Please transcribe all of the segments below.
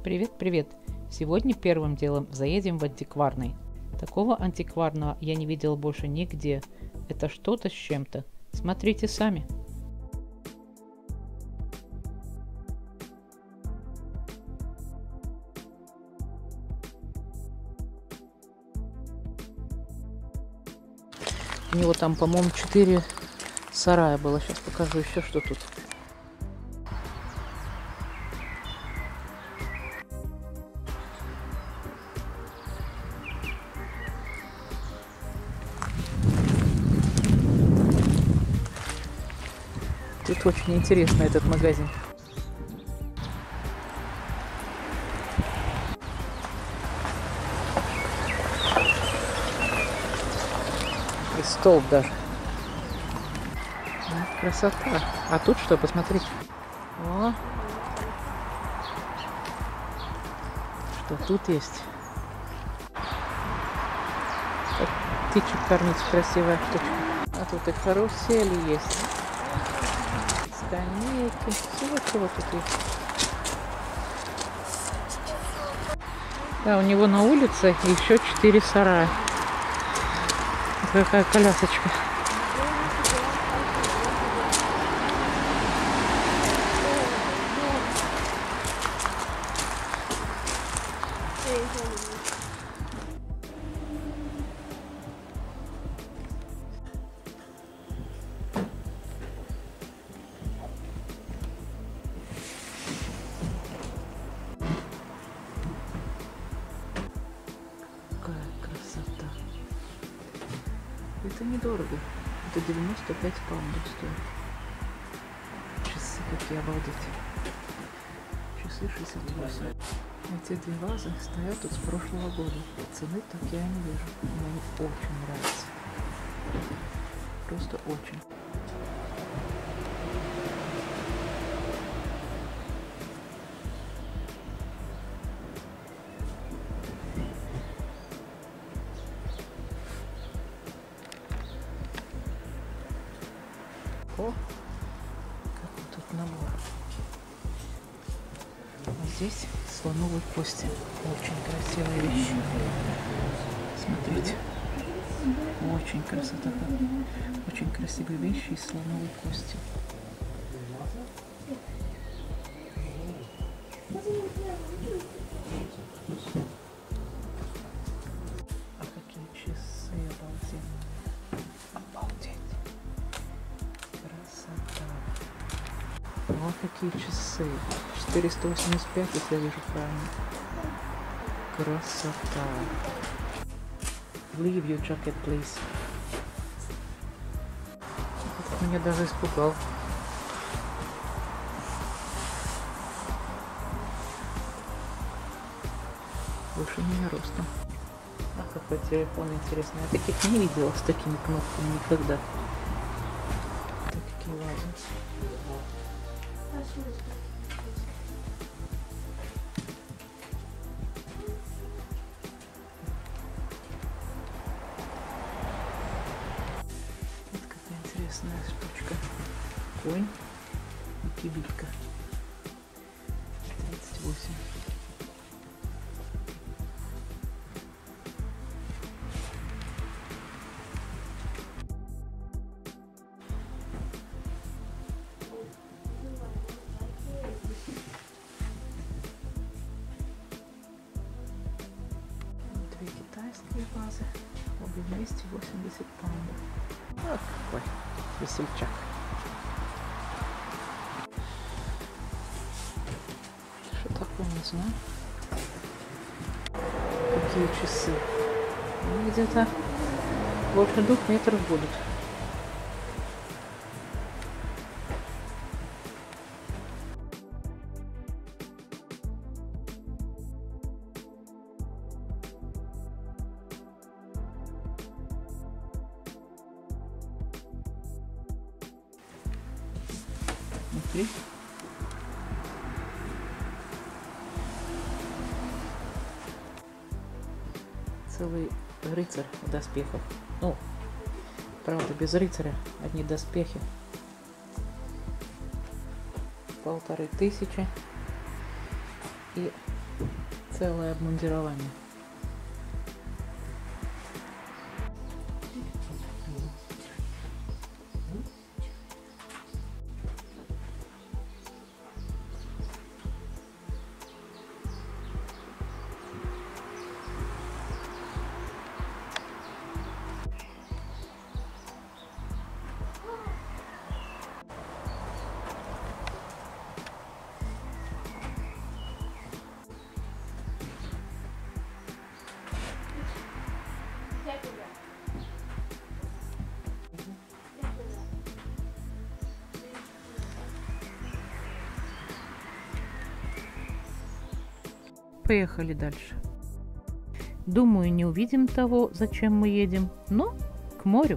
Привет! Сегодня первым делом заедем в антикварный. Такого антикварного я не видела больше нигде. Это что-то с чем-то. Смотрите сами. У него там, по-моему, 4 сарая было. Сейчас покажу еще, что тут. Тут очень интересно этот магазин. И столб даже. Красота. А тут что, посмотрите. О, что тут есть. Как птичек кормить, красивая штучка. А тут и карусели есть. Скамейки. Всего чего тут есть. Да, у него на улице еще 4 сарая. Какая колясочка. Какая красота. Это недорого. Это 95 паундов стоит. Часы какие, обалдеть. Часы 68. Эти две вазы стоят тут с прошлого года. Цены так я не вижу. Мне они очень нравятся. Просто очень. О, какой тут набор. А здесь слоновой кости. Очень красивая вещь. Смотрите. Очень красота. Очень красивые вещи из слоновой кости. А какие часы, обалдеть. Красота. Вот какие часы. 485, если я вижу правильно. Красота. Leave your jacket, please. Этот меня даже испугал. Выше меня ростом. А какой телефон интересный. Я таких не видела с такими кнопками никогда. Такие вазы. Вот какая интересная штучка. Конь и кибитка. 38. Две китайские вазы, обе вместе 80 паундов. Вот какой весельчак. Что такое, не знаю. Какие часы. Ну, где-то больше 2 метров будут. Смотри. Целый рыцарь в доспехах. Ну, правда, без рыцаря, одни доспехи. 1500. И Целое обмундирование. Поехали дальше. Думаю, не увидим того, зачем мы едем, но к морю.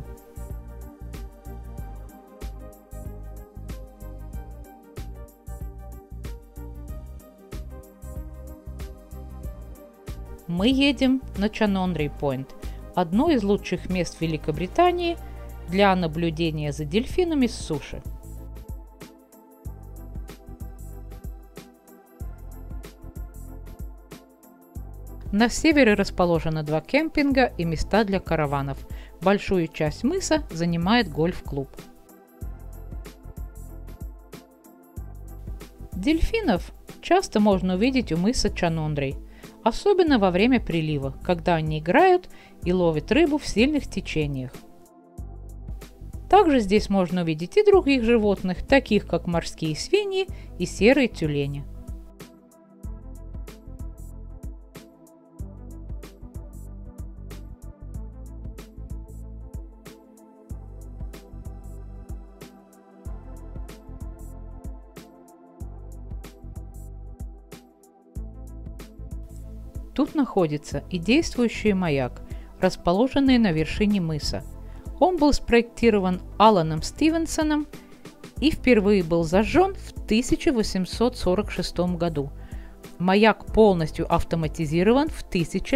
Мы едем на Чанондри-Пойнт, одно из лучших мест Великобритании для наблюдения за дельфинами с суши. На севере расположено 2 кемпинга и места для караванов. Большую часть мыса занимает гольф-клуб. Дельфинов часто можно увидеть у мыса Чанондри, особенно во время прилива, когда они играют и ловят рыбу в сильных течениях. Также здесь можно увидеть и других животных, таких как морские свиньи и серые тюлени. Тут находится и действующий маяк, расположенный на вершине мыса. Он был спроектирован Аланом Стивенсоном и впервые был зажжен в 1846 году. Маяк полностью автоматизирован в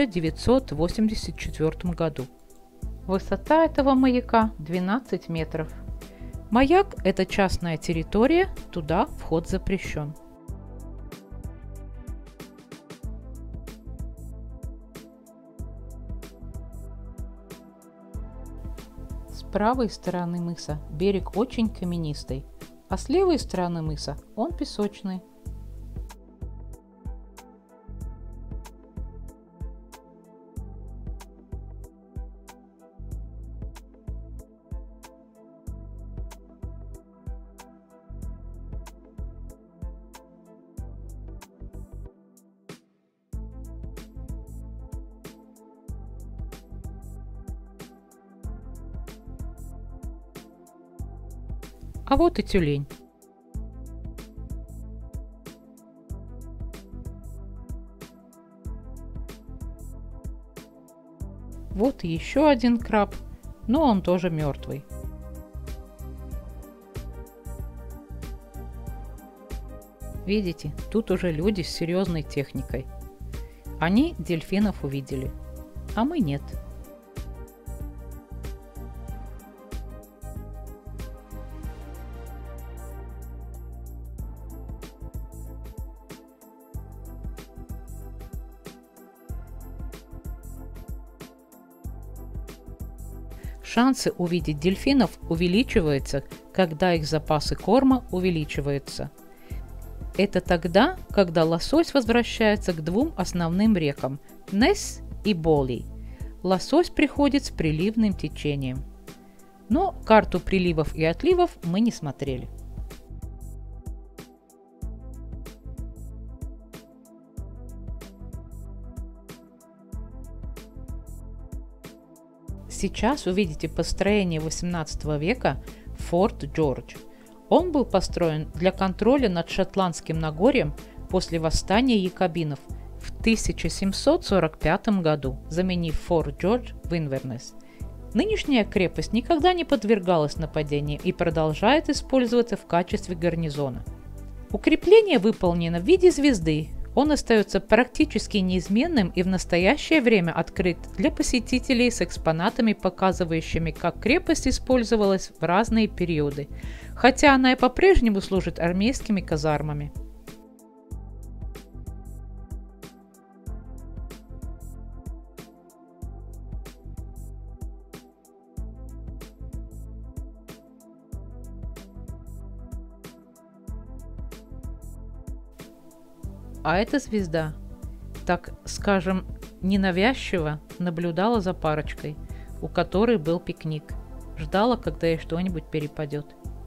1984 году. Высота этого маяка 12 метров. Маяк – это частная территория, туда вход запрещен. С правой стороны мыса берег очень каменистый, а с левой стороны мыса он песочный. А вот и тюлень. Вот еще один краб, но он тоже мертвый. Видите, тут уже люди с серьезной техникой. Они дельфинов увидели, а мы нет. Шансы увидеть дельфинов увеличиваются, когда их запасы корма увеличиваются. Это тогда, когда лосось возвращается к 2 основным рекам – Несс и Боли. Лосось приходит с приливным течением. Но карту приливов и отливов мы не смотрели. Сейчас увидите построение 18 века Форт Джордж. Он был построен для контроля над Шотландским Нагорьем после восстания якобинов в 1745 году, заменив Форт Джордж в Инвернес. Нынешняя крепость никогда не подвергалась нападению и продолжает использоваться в качестве гарнизона. Укрепление выполнено в виде звезды. Он остается практически неизменным и в настоящее время открыт для посетителей с экспонатами, показывающими, как крепость использовалась в разные периоды, хотя она и по-прежнему служит армейскими казармами. А эта звезда, так скажем, ненавязчиво наблюдала за парочкой, у которой был пикник. Ждала, когда ей что-нибудь перепадет.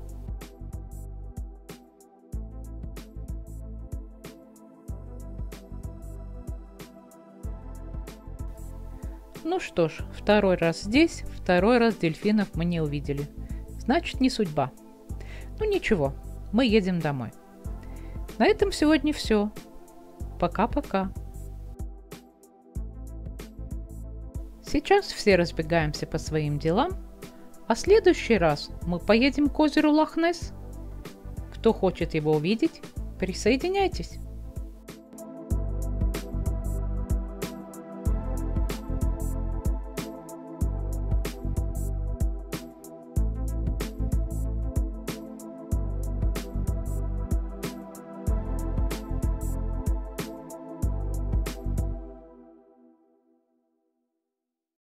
Ну что ж, второй раз здесь, второй раз дельфинов мы не увидели. Значит, не судьба. Ну ничего, мы едем домой. На этом сегодня все. Пока-пока. Сейчас все разбегаемся по своим делам, а в следующий раз мы поедем к озеру Лох-Несс. Кто хочет его увидеть, присоединяйтесь.